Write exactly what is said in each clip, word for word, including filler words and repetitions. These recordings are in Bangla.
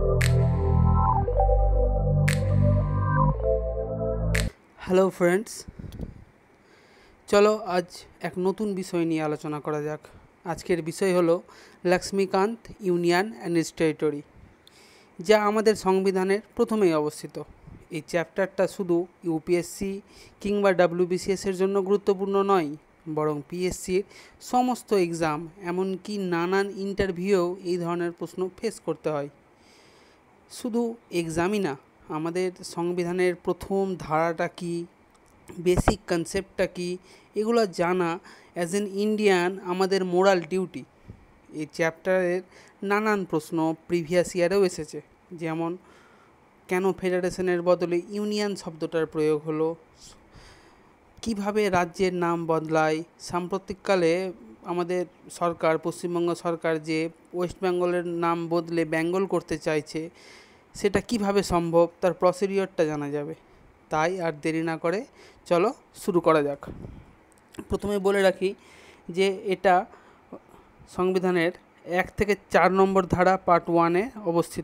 হ্যালো ফ্রেন্ডস, চলো আজ এক নতুন বিষয় নিয়ে আলোচনা করা যাক। আজকের বিষয় হলো Laxmikanth union and its territory, যা আমাদের সংবিধানের প্রথমেই অবস্থিত। এই চ্যাপ্টারটা শুধু ইউপিএসসি কিংবা ডাব্লিউবিসিএস এর জন্য গুরুত্বপূর্ণ নয়, বরং পিএসসির সমস্ত এক্সাম, এমনকি নানান ইন্টারভিউয়েও এই ধরনের প্রশ্ন ফেস করতে হয়। শুধু এক্সামই না, আমাদের সংবিধানের প্রথম ধারাটা কী, বেসিক কনসেপ্টটা কী, এগুলো জানা অ্যাজ এন ইন্ডিয়ান আমাদের মোরাল ডিউটি। এই চ্যাপ্টারের নানান প্রশ্ন প্রিভিয়াস ইয়ারেও এসেছে, যেমন কেন ফেডারেশনের বদলে ইউনিয়ন শব্দটার প্রয়োগ হলো, কিভাবে রাজ্যের নাম বদলায়, সাম্প্রতিককালে আমাদের সরকার, পশ্চিমবঙ্গ সরকার যে ওয়েস্ট বেঙ্গলের নাম বদলে বেঙ্গল করতে চাইছে, সেটা কিভাবে সম্ভব, তার প্রসিডিওরটা জানা যাবে। তাই আর দেরি না করে চলো শুরু করা যাক। প্রথমে বলে রাখি যে এটা সংবিধানের এক থেকে চার নম্বর ধারা পার্ট ওয়ানে অবস্থিত।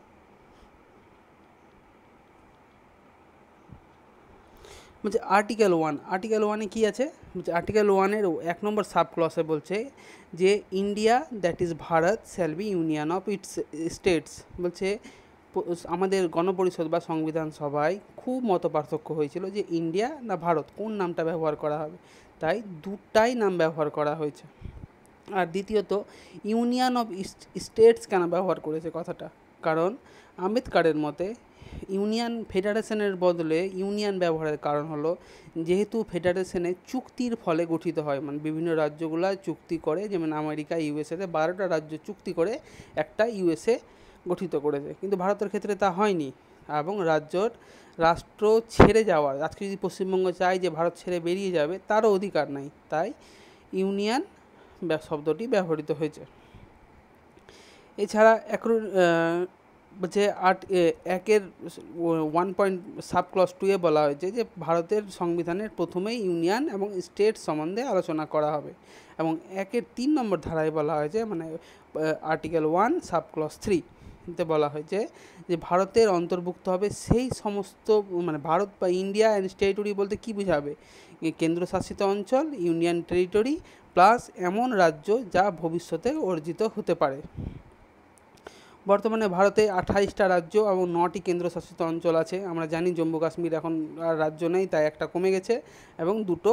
বলছে আর্টিকেল ওয়ান, আর্টিকেল ওয়ানে কী আছে? বলছে আর্টিকেল ওয়ানের এক নম্বর সাব ক্লসে বলছে যে India that is Bharat shall be union of its states. বলছে আমাদের গণপরিষদ বা সংবিধান সভায় খুব মত পার্থক্য হয়েছিল যে ইন্ডিয়া না ভারত, কোন নামটা ব্যবহার করা হবে, তাই দুটাই নাম ব্যবহার করা হয়েছে। আর দ্বিতীয়ত, ইউনিয়ন অফ স্টেটস কেন ব্যবহার করেছে কথাটা? কারণ আম্বেদকরের মতে ইউনিয়ন ফেডারেশনের বদলে ইউনিয়ন ব্যবহারের কারণ হলো, যেহেতু ফেডারেশনে চুক্তির ফলে গঠিত হয়, মানে বিভিন্ন রাজ্যগুলো চুক্তি করে, যেমন আমেরিকা ইউএসএতে বারোটা রাজ্য চুক্তি করে একটা ইউএসএ গঠিত করেছে, কিন্তু ভারতের ক্ষেত্রে তা হয়নি। এবং রাজ্যর রাষ্ট্র ছেড়ে যাওয়ার, আজকে যদি পশ্চিমবঙ্গ চায় যে ভারত ছেড়ে বেরিয়ে যাবে, তারও অধিকার নাই, তাই ইউনিয়ন শব্দটি ব্যবহৃত হয়েছে। এছাড়া এক যে আট একের ওয়ান পয়েন্ট সাব ক্লস টুয়ে বলা হয়েছে যে ভারতের সংবিধানের প্রথমেই ইউনিয়ন এবং স্টেট সম্বন্ধে আলোচনা করা হবে, এবং একের তিন নম্বর ধারায় বলা হয়েছে, মানে article one subclause three তে বলা হয়েছে যে ভারতের অন্তর্ভুক্ত হবে সেই সমস্ত, মানে ভারত বা ইন্ডিয়া অ্যান্ড টেরিটরি বলতে কী বোঝাবে? কেন্দ্রশাসিত অঞ্চল, ইউনিয়ন টেরিটরি প্লাস এমন রাজ্য যা ভবিষ্যতে অর্জিত হতে পারে। বর্তমানে ভারতে আঠাইশটা রাজ্য এবং নটি কেন্দ্রশাসিত অঞ্চল আছে। আমরা জানি জম্মু কাশ্মীর এখন আর রাজ্য নেই, তাই একটা কমে গেছে, এবং দুটো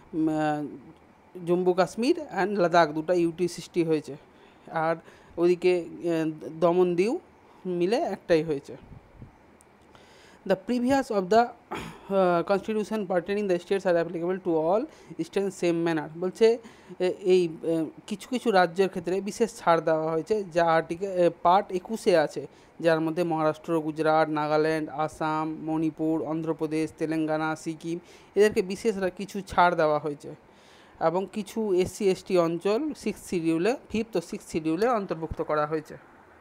জম্মু কাশ্মীর অ্যান্ড লাদাখ দুটো ইউটি সৃষ্টি হয়েছে, আর ওদিকে দমন দিউ মিলে একটাই হয়েছে। The previous of the uh, constitution pertaining the states are applicable to all states same manner। বলছে এই কিছু কিছু রাজ্যের ক্ষেত্রে বিশেষ ছাড় দেওয়া হয়েছে, যা আর্টিকেল পার্ট একুশে আছে, যার মধ্যে মহারাষ্ট্র, গুজরাট, নাগাল্যান্ড, আসাম, মণিপুর, অন্ধ্রপ্রদেশ, তেলেঙ্গানা, সিকিম, এদেরকে বিশেষ কিছু ছাড় দেওয়া হয়েছে, এবং কিছু এসসি এসটি অঞ্চল সিক্স শিডিউলে ফিফথ ও সিক্স শিডিউলে অন্তর্ভুক্ত করা হয়েছে।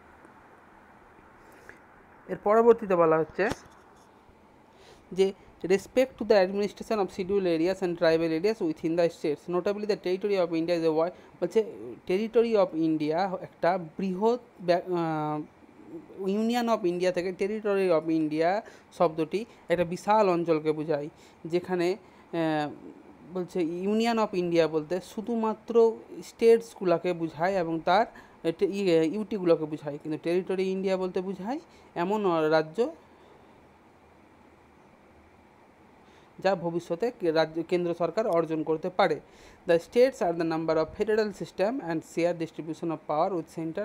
এর পরবর্তীতে বলা হচ্ছে যে respect to the administration of schedule areas and tribal areas within the states, notably the territory of India is a why. বলছে টেরিটরি অফ ইন্ডিয়া একটা বৃহৎ, ইউনিয়ন অফ ইন্ডিয়া থেকে টেরিটরি অফ ইন্ডিয়া শব্দটি একটা বিশাল অঞ্চলকে বোঝায়, যেখানে বলছে ইউনিয়ন অফ ইন্ডিয়া বলতে শুধুমাত্র স্টেটসগুলোকে বোঝায় এবং তার ইউটিগুলোকে বোঝায়, কিন্তু টেরিটরি ইন্ডিয়া বলতে বোঝায় এমন রাজ্য যা ভবিষ্যতে রাজ্য কেন্দ্র সরকার অর্জন করতে পারে। দ্য স্টেটস আর the number of federal system and share distribution of power with centre.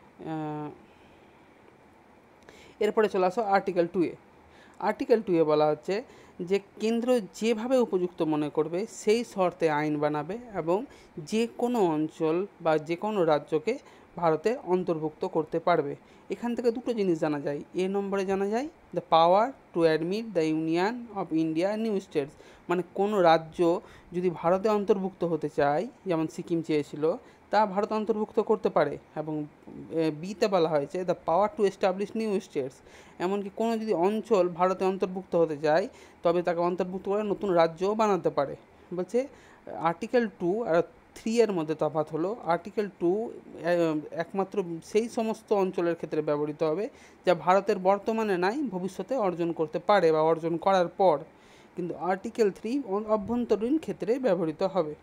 এরপরে চলে আসো আর্টিকেল টুয়ে। আর্টিকেল টুয়ে বলা হচ্ছে যে কেন্দ্র যেভাবে উপযুক্ত মনে করবে সেই শর্তে আইন বানাবে এবং যে কোনো অঞ্চল বা যে কোনো রাজ্যকে ভারতে অন্তর্ভুক্ত করতে পারবে। এখান থেকে দুটো জিনিস জানা যায়। এ নম্বরে জানা যায় the power to admit the union of India new states, মানে কোনো রাজ্য যদি ভারতে অন্তর্ভুক্ত হতে চায়, যেমন সিকিম চেয়েছিল, তা ভারত অন্তর্ভুক্ত করতে পারে। এবং বিতে বলা হয়েছে the power to establish new states, এমনকি কোনো যদি অঞ্চল ভারতে অন্তর্ভুক্ত হতে চায় তবে তাকে অন্তর্ভুক্ত করে নতুন রাজ্যও বানাতে পারে। বলছে আর্টিকেল টু আর থ্রি এর মধ্যে তফাৎ হলো আর্টিকেল টু একমাত্র সেই সমস্ত অঞ্চলের ক্ষেত্রে ব্যবহৃত হবে যা ভারতের বর্তমানে নাই, ভবিষ্যতে অর্জন করতে পারে বা অর্জন করার পর, কিন্তু আর্টিকেল থ্রি অভ্যন্তরীণ ক্ষেত্রে ব্যবহৃত হবে।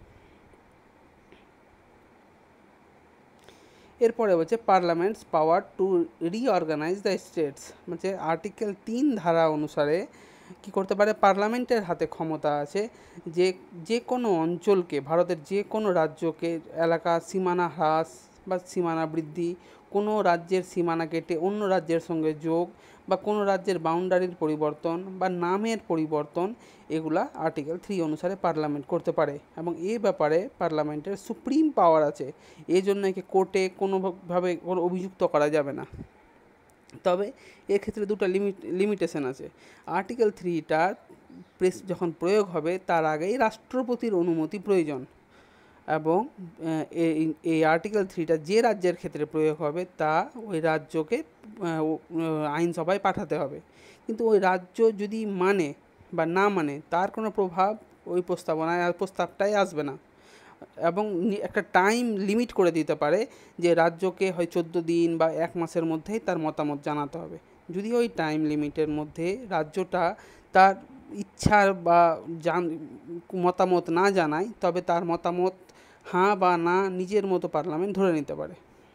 এরপরে হচ্ছে parliament's power to reorganise the states, মানে আর্টিকেল তিন ধারা অনুসারে কী করতে পারে, পার্লামেন্টের হাতে ক্ষমতা আছে যে যে কোনো অঞ্চলকে, ভারতের যে কোনো রাজ্যকে এলাকা সীমানা হ্রাস বা সীমানা বৃদ্ধি, কোনো রাজ্যের সীমানা কেটে অন্য রাজ্যের সঙ্গে যোগ বা কোনো রাজ্যের বাউন্ডারির পরিবর্তন বা নামের পরিবর্তন, এগুলা আর্টিকেল থ্রি অনুসারে পার্লামেন্ট করতে পারে এবং এ ব্যাপারে পার্লামেন্টের সুপ্রিম পাওয়ার আছে। এই জন্য একে কোর্টে কোনোভাবে কোনো অভিযুক্ত করা যাবে না। তবে এক্ষেত্রে দুটো লিমিট লিমিটেশন আছে। আর্টিকেল থ্রিটা প্রেস যখন প্রয়োগ হবে তার আগেই রাষ্ট্রপতির অনুমতি প্রয়োজন, এবং এই আর্টিকেল থ্রিটা যে রাজ্যের ক্ষেত্রে প্রয়োগ হবে তা ওই রাজ্যকে আইনসভায় পাঠাতে হবে, কিন্তু ওই রাজ্য যদি মানে বা না মানে তার কোনো প্রভাব ওই প্রস্তাবনায় প্রস্তাবটাই আসবে না, এবং একটা টাইম লিমিট করে দিতে পারে যে রাজ্যকে হয় চোদ্দো দিন বা এক মাসের মধ্যেই তার মতামত জানাতে হবে। যদি ওই টাইম লিমিটের মধ্যে রাজ্যটা তার ইচ্ছার বা জান মতামত না জানায়, তবে তার মতামত হ্যাঁ বা না নিজের মতো পার্লামেন্ট ধরে নিতে পারে।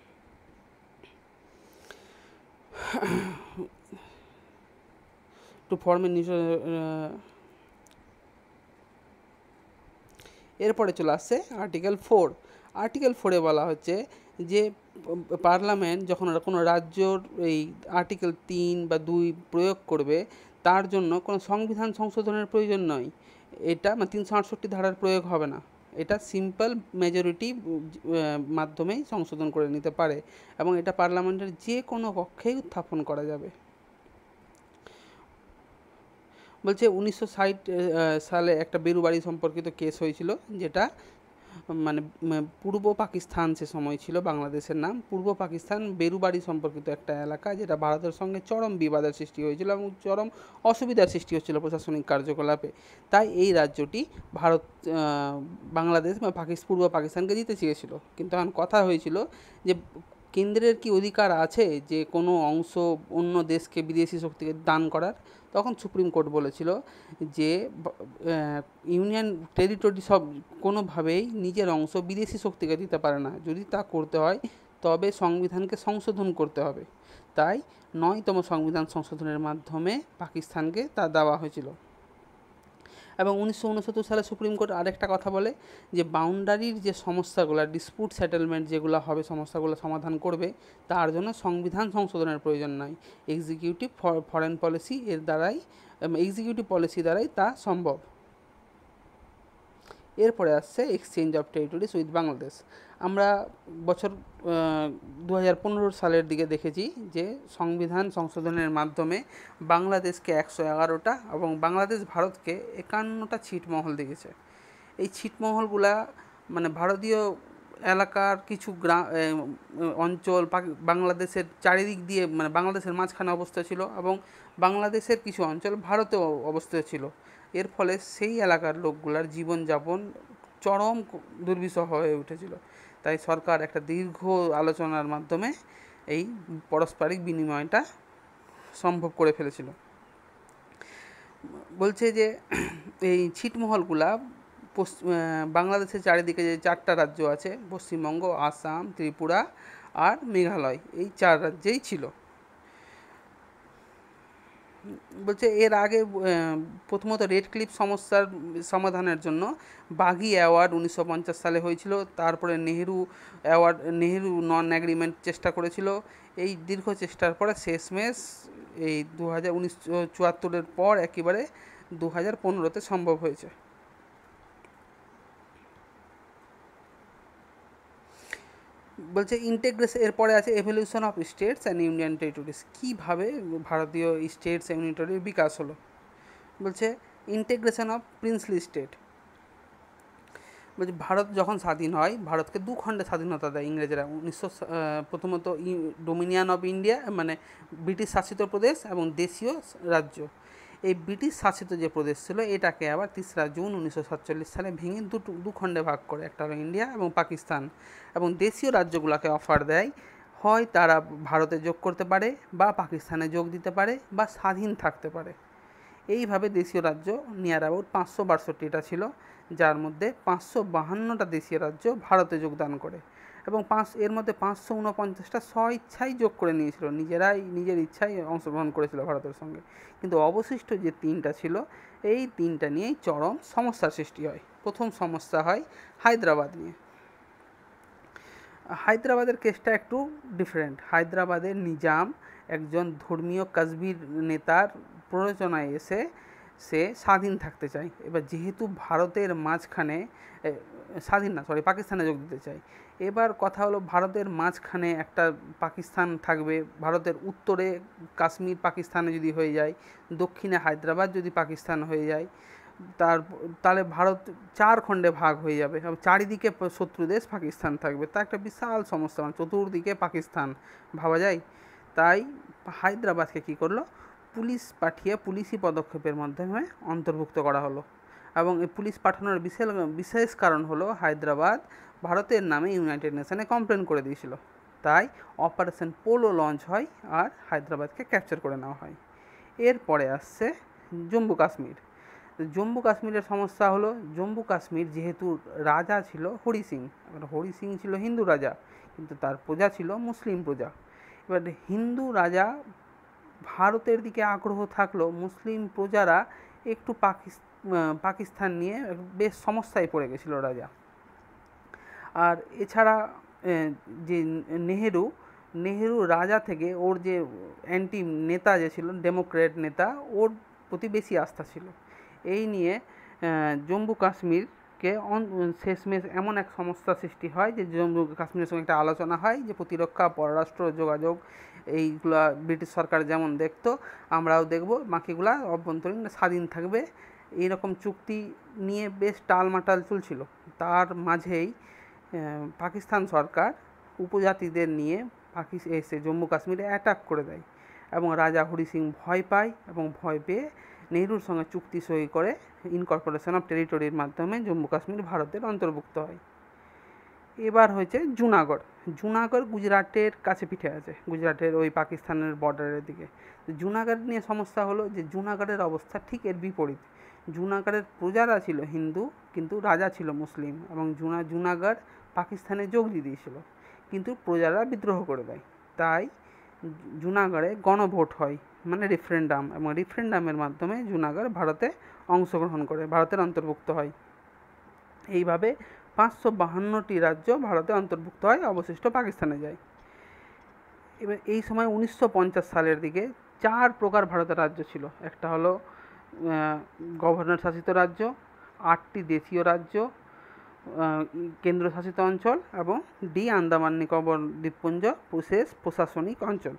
টু ফর্ম এরপরে চলে আসছে আর্টিকেল ফোর। আর্টিকেল ফোরে বলা হচ্ছে যে পার্লামেন্ট যখন কোনো রাজ্যর এই আর্টিকেল তিন বা দুই প্রয়োগ করবে তার জন্য কোনো সংবিধান সংশোধনের প্রয়োজন নয়। এটা মানে তিনশো আটষট্টি ধারার প্রয়োগ হবে না, এটা সিম্পল মেজরিটি মাধ্যমেই সংশোধন করে নিতে পারে এবং এটা পার্লামেন্টের যে কোনো কক্ষেই উত্থাপন করা যাবে। বলছে উনিশশো ষাট সালে একটা বেরুবাড়ি সম্পর্কিত কেস হয়েছিল, যেটা মানে পূর্ব পাকিস্তান সে সময় ছিল, বাংলাদেশের নাম পূর্ব পাকিস্তান, বেরুবাড়ি সম্পর্কিত একটা এলাকা যেটা ভারতের সঙ্গে চরম বিবাদের সৃষ্টি হয়েছিল এবং চরম অসুবিধার সৃষ্টি হচ্ছিল প্রশাসনিক কার্যকলাপে। তাই এই রাজ্যটি ভারত বাংলাদেশ বা পাকিস্তান পূর্ব পাকিস্তানকে দিতে চেয়েছিল, কিন্তু এখন কথা হয়েছিল যে কেন্দ্রের কি অধিকার আছে যে কোনো অংশ অন্য দেশকে বিদেশি শক্তিকে দান করার। তখন সুপ্রিম কোর্ট বলেছিল যে ইউনিয়ন টেরিটরি সব কোনোভাবেই নিজের অংশ বিদেশি শক্তিকে দিতে পারে না, যদি তা করতে হয় তবে সংবিধানকে সংশোধন করতে হবে। তাই নয়তম সংবিধান সংশোধনের মাধ্যমে পাকিস্তানকে তা দেওয়া হয়েছিল। এবং উনিশশো উনসত্তর সালে সুপ্রিম কোর্ট আরেকটা কথা বলে যে বাউন্ডারির যে সমস্যাগুলো, ডিসপুট সেটেলমেন্ট যেগুলো হবে, সমস্যাগুলো সমাধান করবে, তার জন্য সংবিধান সংশোধনের প্রয়োজন নয়, এক্সিকিউটিভ ফরেন পলিসি এর দ্বারাই এক্সিকিউটিভ পলিসি দ্বারাই তা সম্ভব। এরপরে আসছে exchange of territories with Bangladesh. আমরা বছর দু হাজার পনেরো সালের দিকে দেখেছি যে সংবিধান সংশোধনের মাধ্যমে বাংলাদেশকে একশো এগারোটা এবং বাংলাদেশ ভারতকে একান্নটা ছিটমহল দিয়েছে। এই ছিটমহলগুলা মানে ভারতীয় এলাকার কিছু গ্রাম অঞ্চল বাংলাদেশের চারিদিক দিয়ে মানে বাংলাদেশের মাঝখানে অবস্থিত ছিল এবং বাংলাদেশের কিছু অঞ্চল ভারতেও অবস্থিত ছিল। এর ফলে সেই এলাকার লোকগুলার জীবনযাপন চরম দুর্বিষহ হয়ে উঠেছিল। তাই সরকার একটা দীর্ঘ আলোচনার মাধ্যমে এই পারস্পরিক বিনিময়টা সম্ভব করে ফেলেছিল। বলছে যে এই ছিটমহলগুলা বাংলাদেশের চারিদিকে যে চারটা রাজ্য আছে, পশ্চিমবঙ্গ, আসাম, ত্রিপুরা আর মেঘালয়, এই চার রাজ্যেই ছিল। বলছে এর আগে প্রথমত রেড ক্লিফ সমস্যার সমাধানের জন্য বাগি অ্যাওয়ার্ড উনিশশো পঞ্চাশ সালে হয়েছিল, তারপরে নেহেরু অ্যাওয়ার্ড নেহেরু নন অ্যাগ্রিমেন্ট চেষ্টা করেছিল। এই দীর্ঘ চেষ্টার পরে শেষমেশ এই দু হাজার উনিশশো চুয়াত্তরের পর একেবারে দু হাজার পনেরোতে সম্ভব হয়েছে। বলছে ইন্টিগ্রেশন, এরপরে আছে evolution of states and union territories, কীভাবে ভারতীয় স্টেটস এবং ইউনিটরির বিকাশ হলো। বলছে ইন্টিগ্রেশন অফ প্রিন্সলি স্টেট। বলছে ভারত যখন স্বাধীন হয়, ভারতকে দু খণ্ডে স্বাধীনতা দেয় ইংরেজরা। উনিশশো প্রথমত ডোমিনিয়ন অফ ইন্ডিয়া মানে ব্রিটিশ শাসিত প্রদেশ এবং দেশীয় রাজ্য। এই ব্রিটিশ শাসিত যে প্রদেশ ছিল এটাকে আবার তেসরা জুন উনিশশো সাতচল্লিশ সালে ভেঙে দুটো দু খণ্ডে ভাগ করে, একটা হলো ইন্ডিয়া এবং পাকিস্তান। এবং দেশীয় রাজ্যগুলোকে অফার দেয়, হয় তারা ভারতে যোগ করতে পারে বা পাকিস্তানে যোগ দিতে পারে বা স্বাধীন থাকতে পারে। এইভাবে দেশীয় রাজ্য নিয়ার অ্যাবাউট পাঁচশো বাষট্টিটা ছিল, যার মধ্যে পাঁচশো বাহান্নটা দেশীয় রাজ্য ভারতে যোগদান করে এবং পাঁচ এর মধ্যে পাঁচশো উনপঞ্চাশটা স্ব ইচ্ছাই যোগ করে নিয়েছিল, নিজেরাই নিজের ইচ্ছাই অংশগ্রহণ করেছিল ভারতের সঙ্গে। কিন্তু অবশিষ্ট যে তিনটা ছিল, এই তিনটা নিয়েই চরম সমস্যার সৃষ্টি হয়। প্রথম সমস্যা হয় হায়দ্রাবাদ নিয়ে। হায়দ্রাবাদের কেসটা একটু ডিফারেন্ট। হায়দ্রাবাদের নিজাম একজন ধর্মীয় কাশ্মীর নেতার প্ররোচনায় এসে সে স্বাধীন থাকতে চায়। এবার যেহেতু ভারতের মাঝখানে স্বাধীন না সরি পাকিস্তানে যোগ দিতে চায়। এবার কথা হলো ভারতের মাঝখানে একটা পাকিস্তান থাকবে, ভারতের উত্তরে কাশ্মীর পাকিস্তানে যদি হয়ে যায়, দক্ষিণে হায়দ্রাবাদ যদি পাকিস্তান হয়ে যায়, তার তাহলে ভারত চার খণ্ডে ভাগ হয়ে যাবে এবং চারিদিকে শত্রু দেশ পাকিস্তান থাকবে। তা একটা বিশাল সমস্যা, মানে চতুর্দিকে পাকিস্তান ভাবা যায়। তাই হায়দ্রাবাদকে কী করলো, পুলিশ পাঠিয়ে পুলিশি পদক্ষেপের মাধ্যমে অন্তর্ভুক্ত করা হলো। এবং এই পুলিশ পাঠানোর বিশেষ বিশেষ কারণ হলো হায়দ্রাবাদ ভারতের নামে ইউনাইটেড নেশনে কমপ্লেন করে দিয়েছিল। তাই অপারেশন পোলো লঞ্চ হয় আর হায়দ্রাবাদকে ক্যাপচার করে নেওয়া হয়। এরপরে আসছে জম্মু কাশ্মীর। জম্মু কাশ্মীরের সমস্যা হলো, জম্মু কাশ্মীর যেহেতু রাজা ছিল হরি সিং, এবার হরি সিং ছিল হিন্দু রাজা, কিন্তু তার প্রজা ছিল মুসলিম প্রজা। এবার হিন্দু রাজা ভারতের দিকে আগ্রহ থাকলেও মুসলিম প্রজারা একটু পাকিস্তান নিয়ে বেশ সমস্যায় পড়ে গেছিল রাজা। আর এছাড়া যে নেহেরু নেহেরু রাজা থেকে ওর যে অ্যান্টি নেতা যে ছিল ডেমোক্রেট নেতা, ওর প্রতি বেশি আস্থা ছিল। এই নিয়ে জম্মু কাশ্মীরকে শেষমেশ এমন এক সমস্যা সৃষ্টি হয় যে জম্মু কাশ্মীরের সঙ্গে একটা আলোচনা হয় যে প্রতিরক্ষা, পররাষ্ট্র, যোগাযোগ এইগুলা ব্রিটিশ সরকার যেমন দেখতো আমরাও দেখব, বাকিগুলা অভ্যন্তরীণ স্বাধীন থাকবে। এইরকম চুক্তি নিয়ে বেশ টালমাটাল চলছিল। তার মাঝেই পাকিস্তান সরকার উপজাতিদের নিয়ে পাকিস্তান এসে জম্মু কাশ্মীরে অ্যাটাক করে দেয় এবং রাজা হরি সিং ভয় পায় এবং ভয় পেয়ে নেহরুর সঙ্গে চুক্তি সই করে ইনকর্পোরেশন অফ টেরিটরির মাধ্যমে জম্মু কাশ্মীর ভারতের অন্তর্ভুক্ত হয়। এবার হয়েছে জুনাগড়। জুনাগড় গুজরাটের কাছে পিঠে আছে, গুজরাটের ওই পাকিস্তানের বর্ডারের দিকে। জুনাগড় নিয়ে সমস্যা হলো যে জুনাগড়ের অবস্থা ঠিক এর বিপরীত। জুনাগড়ের প্রজারা ছিল হিন্দু কিন্তু রাজা ছিল মুসলিম এবং জুনা জুনাগড় পাকিস্তানে যোগ দিয়ে দিয়েছিল, কিন্তু প্রজারা বিদ্রোহ করে দেয়। তাই জুনাগড়ে গণভোট হয়, মানে রেফারেন্ডাম, এবং রেফারেন্ডামের মাধ্যমে জুনাগড় ভারতে অংশগ্রহণ করে, ভারতের অন্তর্ভুক্ত হয়। এইভাবে পাঁচশো বাহান্নটি রাজ্য ভারতে অন্তর্ভুক্ত হয়, অবশিষ্ট পাকিস্তানে যায়। এবার এই সময় উনিশশো পঞ্চাশ সালের দিকে চার প্রকার ভারতের রাজ্য ছিল। একটা হলো গভর্নর শাসিত রাজ্য, আটটি দেশীয় রাজ্য, কেন্দ্রশাসিত অঞ্চল এবং ডি আন্দামান নিকোবর দ্বীপপুঞ্জ বিশেষ প্রশাসনিক অঞ্চল।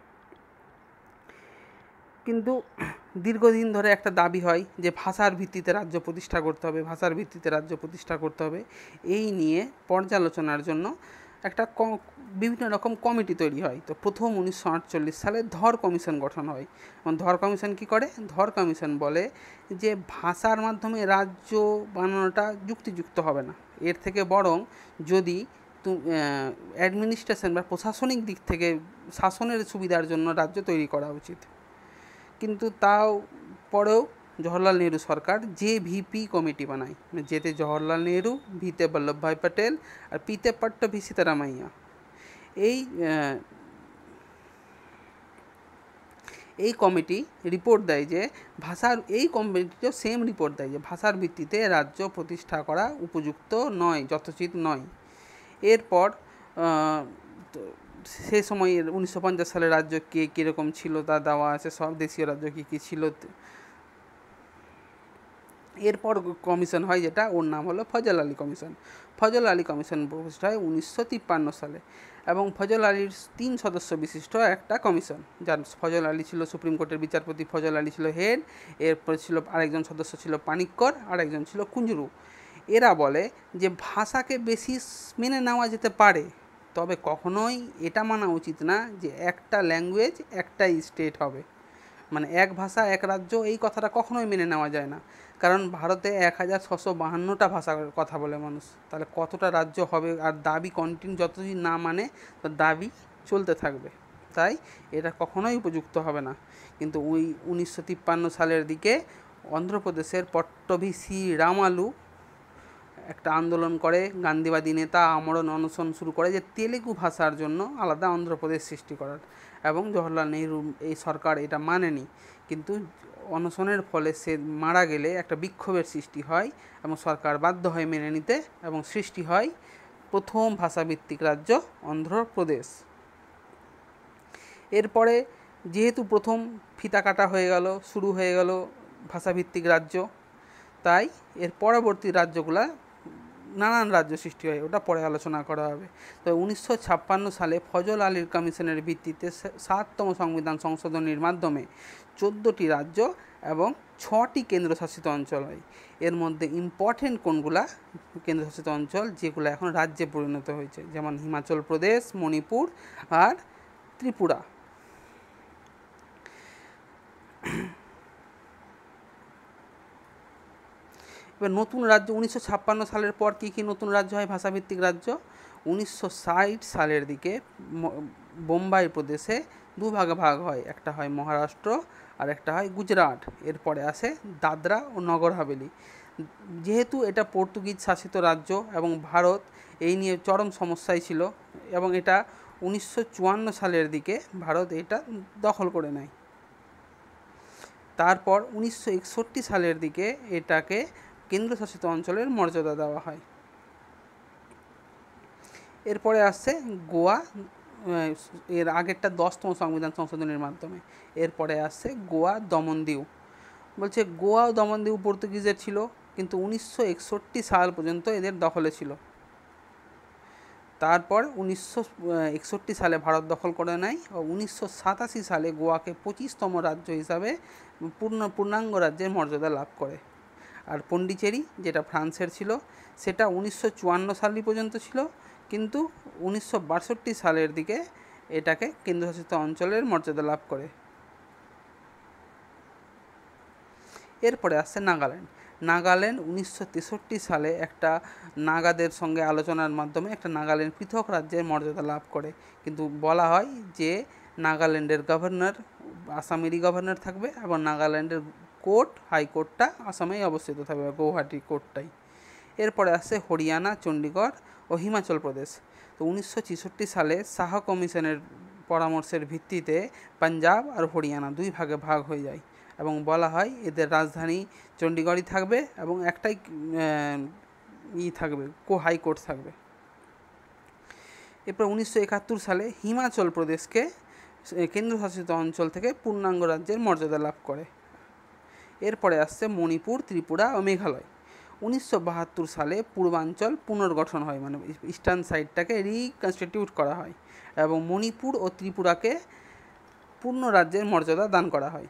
কিন্তু দীর্ঘদিন ধরে একটা দাবি হয় যে ভাষার ভিত্তিতে রাজ্য প্রতিষ্ঠা করতে হবে, ভাষার ভিত্তিতে রাজ্য প্রতিষ্ঠা করতে হবে। এই নিয়ে পর্যালোচনার জন্য একটা বিভিন্ন রকম কমিটি তৈরি হয়। তো প্রথম উনিশশো আটচল্লিশ সালে ধর কমিশন গঠন হয়। এবং ধর কমিশন কী করে? ধর কমিশন বলে যে ভাষার মাধ্যমে রাজ্য বানানোটা যুক্তিযুক্ত হবে না, এর থেকে বরং যদি অ্যাডমিনিস্ট্রেশন বা প্রশাসনিক দিক থেকে শাসনের সুবিধার জন্য রাজ্য তৈরি করা উচিত। কিন্তু তাও পরেও জওহরলাল নেহরু সরকার জে ভিপি কমিটি বানায়, যেতে জওহরলাল নেহরু, ভিতে বল্লভভাই পটেল আর পিতে পট্টভি সীতারামাইয়া। এই এই কমিটি রিপোর্ট দেয় যে ভাষার এই কমিটিও সেম রিপোর্ট দেয় যে ভাষার ভিত্তিতে রাজ্য প্রতিষ্ঠা করা উপযুক্ত নয়, যথোচিত নয়। এরপর সে সময়ের উনিশশো পঞ্চাশ সালের রাজ্য কে কীরকম ছিল তা দেওয়া আছে, সব দেশীয় রাজ্য কী কী ছিল। এরপর কমিশন হয় যেটা, ওর নাম হলো ফজল আলী কমিশন। ফজল আলী কমিশন প্রতিষ্ঠা হয় উনিশশো তিপ্পান্ন সালে এবং ফজল আলীর তিন সদস্য বিশিষ্ট একটা কমিশন, যার ফজল আলী ছিল সুপ্রিম কোর্টের বিচারপতি, ফজল আলী ছিল হেড, এরপর ছিল আরেকজন সদস্য ছিল পানিক্কর, আরেকজন ছিল কুঞ্জরু। এরা বলে যে ভাষাকে বেশি মেনে নেওয়া যেতে পারে, তবে কখনোই এটা মানা উচিত না যে একটা ল্যাঙ্গুয়েজ একটাই স্টেট হবে। মানে এক ভাষা এক রাজ্য এই কথাটা কখনোই মেনে নেওয়া যায় না, কারণ ভারতে এক হাজার ছশো বাহান্নটা ভাষার কথা বলে মানুষ, তাহলে কতটা রাজ্য হবে? আর দাবি কন্টিনিউ যতদিন না মানে তো দাবি চলতে থাকবে, তাই এটা কখনোই উপযুক্ত হবে না। কিন্তু ওই উনিশশো তিপ্পান্ন সালের দিকে অন্ধ্রপ্রদেশের পট্টভি শ্রী রামালু একটা আন্দোলন করে, গান্ধীবাদী নেতা আমরণ অনশন শুরু করে যে তেলেগু ভাষার জন্য আলাদা অন্ধ্রপ্রদেশ সৃষ্টি করার, এবং জওহরলাল নেহরু এই সরকার এটা মানেনি, কিন্তু অনশনের ফলে সে মারা গেলে একটা বিক্ষোভের সৃষ্টি হয় এবং সরকার বাধ্য হয় মেনে নিতে, এবং সৃষ্টি হয় প্রথম ভাষাভিত্তিক রাজ্য অন্ধ্রপ্রদেশ। এরপরে যেহেতু প্রথম ফিতা কাটা হয়ে গেল, শুরু হয়ে গেল ভাষাভিত্তিক রাজ্য, তাই এর পরবর্তী রাজ্যগুলা নানান রাজ্য সৃষ্টি হয়, ওটা পরে আলোচনা করা হবে। তো উনিশশো ছাপ্পান্ন সালে ফজল আলীর কমিশনের ভিত্তিতে সাততম সংবিধান সংশোধনীর মাধ্যমে চোদ্দোটি রাজ্য এবং ছটি কেন্দ্রশাসিত অঞ্চল হয়। এর মধ্যে ইম্পর্টেন্ট কোনগুলা কেন্দ্রশাসিত অঞ্চল যেগুলো এখন রাজ্যে পরিণত হয়েছে, যেমন হিমাচল প্রদেশ, মণিপুর আর ত্রিপুরা। এবার নতুন রাজ্য উনিশশো ছাপ্পান্ন সালের পর কী কী নতুন রাজ্য হয় ভাষাভিত্তিক রাজ্য? উনিশশো ষাট সালের দিকে বোম্বাই প্রদেশে দু ভাগে ভাগ হয়, একটা হয় মহারাষ্ট্র আর একটা হয় গুজরাট। এরপরে আসে দাদরা ও নগর হাভেলি। যেহেতু এটা পর্তুগিজ শাসিত রাজ্য এবং ভারত এই নিয়ে চরম সমস্যায় ছিল, এবং এটা উনিশশো চুয়ান্ন সালের দিকে ভারত এটা দখল করে নেয়। তারপর উনিশশো একষট্টি সালের দিকে এটাকে কেন্দ্রশাসিত অঞ্চলের মর্যাদা দেওয়া হয়। এরপরে আসছে গোয়া, এর আগেরটা দশতম সংবিধান সংশোধনের মাধ্যমে। এরপরে আসছে গোয়া, দমনদিউ। বলছে গোয়া ও দমনদিউ পর্তুগিজের ছিল, কিন্তু উনিশশো একষট্টি সাল পর্যন্ত এদের দখলে ছিল। তারপর উনিশশো একষট্টি সালে ভারত দখল করে নেয় ও উনিশশো সাতাশি সালে গোয়াকে পঁচিশতম রাজ্য হিসাবে পূর্ণ পূর্ণাঙ্গ রাজ্যের মর্যাদা লাভ করে। আর পন্ডিচেরি, যেটা ফ্রান্সের ছিল, সেটা উনিশশো চুয়ান্ন সাল পর্যন্ত ছিল, কিন্তু উনিশশো বাষট্টি সালের দিকে এটাকে কেন্দ্রশাসিত অঞ্চলের মর্যাদা লাভ করে। এরপরে আসছে নাগাল্যান্ড। নাগাল্যান্ড উনিশশো তেষট্টি সালে একটা নাগাদের সঙ্গে আলোচনার মাধ্যমে একটা নাগাল্যান্ড পৃথক রাজ্যের মর্যাদা লাভ করে, কিন্তু বলা হয় যে নাগাল্যান্ডের গভর্নর আসামেরই গভর্নর থাকবে এবং নাগাল্যান্ডের কোর্ট হাইকোর্টটা আসামেই অবস্থিত থাকবে, গৌহাটি কোর্টটাই। এরপরে আসছে হরিয়ানা, চণ্ডীগড় ও হিমাচল প্রদেশ। তো উনিশশো ছেষট্টি সালে শাহ কমিশনের পরামর্শের ভিত্তিতে পাঞ্জাব আর হরিয়ানা দুই ভাগে ভাগ হয়ে যায়, এবং বলা হয় এদের রাজধানী চণ্ডীগড়ই থাকবে এবং একটাই ই থাকবে, কো হাইকোর্ট থাকবে। এরপর উনিশশো একাত্তর সালে হিমাচল প্রদেশকে কেন্দ্রশাসিত অঞ্চল থেকে পূর্ণাঙ্গ রাজ্যের মর্যাদা লাভ করে। এরপরে আসছে মণিপুর, ত্রিপুরা ও মেঘালয়। উনিশশো বাহাত্তর সালে পূর্বাঞ্চল পুনর্গঠন হয়, মানে ইস্টার্ন সাইডটাকে রিকনস্টিটিউট করা হয় এবং মণিপুর ও ত্রিপুরাকে পূর্ণ রাজ্যের মর্যাদা দান করা হয়।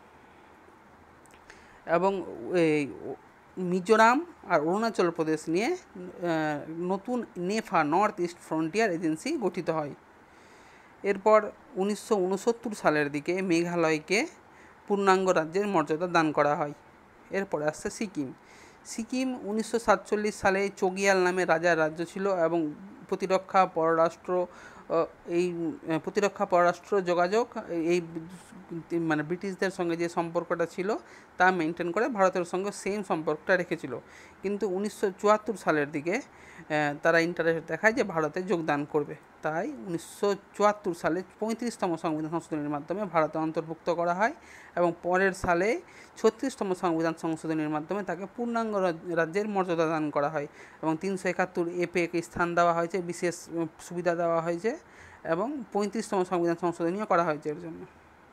এবং এই মিজোরাম আর অরুণাচল প্রদেশ নিয়ে নতুন NEFA, north east frontier agency গঠিত হয়। এরপর উনিশশো উনসত্তর সালের দিকে মেঘালয়কে পূর্ণাঙ্গ রাজ্যের মর্যাদা দান করা হয়। এরপরে আসছে সিকিম। সিকিম উনিশশো সাতচল্লিশ সালে চোগিয়াল নামে রাজার রাজ্য ছিল এবং প্রতিরক্ষা, পররাষ্ট্র এই প্রতিরক্ষা পররাষ্ট্র যোগাযোগ এই মানে ব্রিটিশদের সঙ্গে যে সম্পর্কটা ছিল তা মেনটেন করে ভারতের সঙ্গে সেম সম্পর্কটা রেখেছিল, কিন্তু উনিশশো চুয়াত্তর সালের দিকে তারা ইন্টারেস্ট দেখায় যে ভারতে যোগদান করবে, তাই উনিশশো চুয়াত্তর সালে পঁয়ত্রিশতম সংবিধান সংশোধনীর মাধ্যমে ভারতে অন্তর্ভুক্ত করা হয় এবং পরের সালে ছত্রিশতম সংবিধান সংশোধনীর মাধ্যমে তাকে পূর্ণাঙ্গ রাজ্যের মর্যাদা দান করা হয় এবং তিনশো একাত্তর এপেকে স্থান দেওয়া হয়েছে, বিশেষ সুবিধা দেওয়া হয়েছে এবং পঁয়ত্রিশতম সংবিধান সংশোধনীও করা হয়েছে এর জন্য।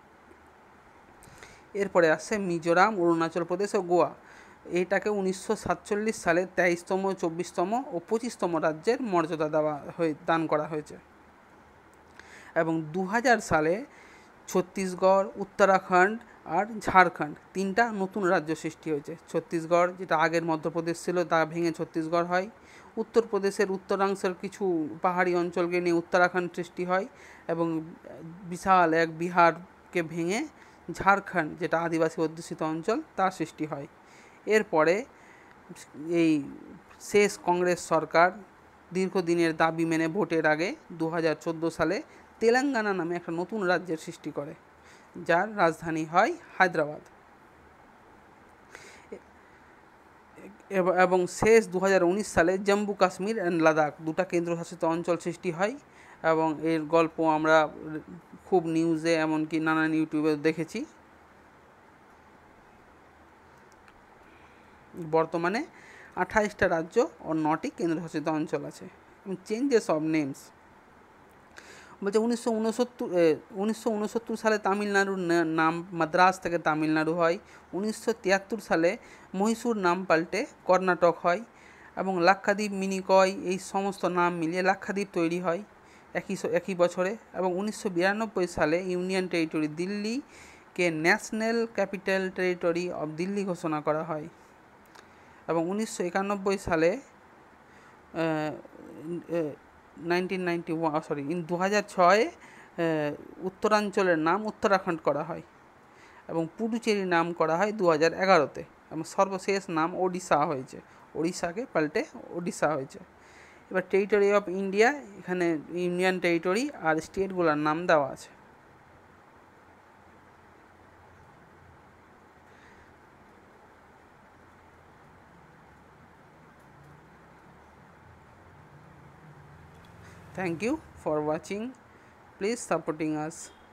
এরপরে আসছে মিজোরাম, অরুণাচল প্রদেশ ও গোয়া। এটাকে উনিশশো সাতচল্লিশ সালে তেইশতম, চব্বিশতম ও পঁচিশতম রাজ্যের মর্যাদা দেওয়া হয়ে দান করা হয়েছে এবং দু হাজার সালে ছত্তিশগড়, উত্তরাখণ্ড আর ঝাড়খণ্ড তিনটা নতুন রাজ্য সৃষ্টি হয়েছে। ছত্তিশগড়, যেটা আগের মধ্যপ্রদেশ ছিল, তা ভেঙে ছত্তিশগড় হয়। উত্তরপ্রদেশের উত্তরাংশের কিছু পাহাড়ি অঞ্চলকে নিয়ে উত্তরাখণ্ড সৃষ্টি হয় এবং বিশাল এক বিহারকে ভেঙে ঝাড়খণ্ড, যেটা আদিবাসী অধ্যুষিত অঞ্চল, তার সৃষ্টি হয়। এরপরে এই শেষ কংগ্রেস সরকার দীর্ঘদিনের দাবি মেনে ভোটের আগে দু হাজার চোদ্দো সালে তেলেঙ্গানা নামে একটা নতুন রাজ্যের সৃষ্টি করে, যার রাজধানী হয় হায়দ্রাবাদ। এবং শেষ দু হাজার উনিশ সালে জম্মু কাশ্মীর অ্যান্ড লাদাখ দুটা কেন্দ্রশাসিত অঞ্চল সৃষ্টি হয়, এবং এর গল্প আমরা খুব নিউজে এমনকি নানান ইউটিউবে দেখেছি। বর্তমানে আঠাইশটা রাজ্য ও নটি কেন্দ্রশাসিত অঞ্চল আছে। এবং চেঞ্জেস অফ নেমস বলছে উনিশশো উনসত্তর উনিশশো উনসত্তর সালে তামিলনাড়ুর নাম মাদ্রাস থেকে তামিলনাড়ু হয়। উনিশশো তিয়াত্তর সালে মহীশূর নাম পাল্টে কর্ণাটক হয়, এবং লাক্ষাদ্বীপ, মিনিকয়, এই সমস্ত নাম মিলিয়ে লাক্ষাদ্বীপ তৈরি হয় একই একই বছরে। এবং উনিশশো বিরানব্বই সালে ইউনিয়ন টেরিটরি দিল্লিকে national capital territory of Delhi ঘোষণা করা হয়। এবং উনিশশো একানব্বই সালে nineteen ninety one sorry in দু হাজার ছয়ে উত্তরাঞ্চলের নাম উত্তরাখণ্ড করা হয়, এবং পুডুচেরির নাম করা হয় দু হাজার এগারোতে, এবং সর্বশেষ নাম ওড়িশা হয়েছে, ওড়িশাকে পাল্টে ওড়িশা হয়েছে। এবার টেরিটরি অফ ইন্ডিয়া, এখানে ইউনিয়ন টেরিটরি আর স্টেটগুলোর নাম দেওয়া আছে। Thank you for watching. Please supporting us.